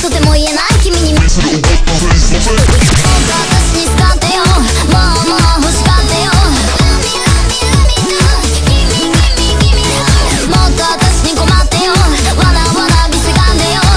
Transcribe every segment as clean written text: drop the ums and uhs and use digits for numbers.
とても言えない君にもっと私に使ってよ、もう欲しがってよ。もっと私に困ってよ、わなびせがんでよ。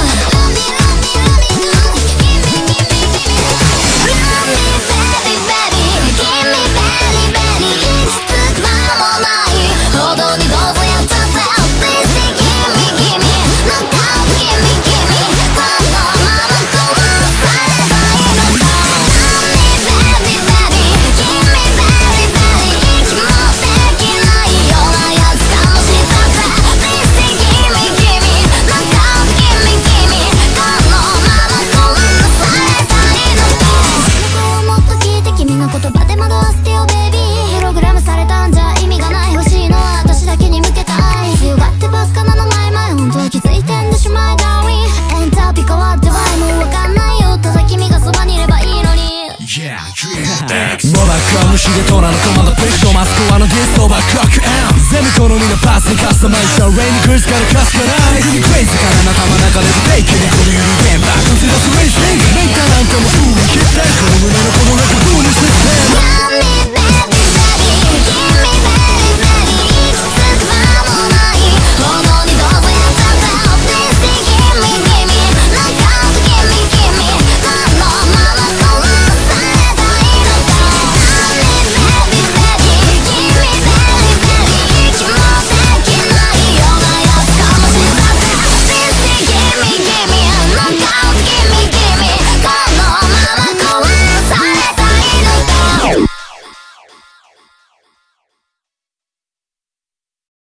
虫でトラのコマンドプリットマスクワのディストバックアック全部好みのパーツにカスタマイズしたレインクルーズからかすかないクレイズから仲間中でブレイクでこのゆるゲームバック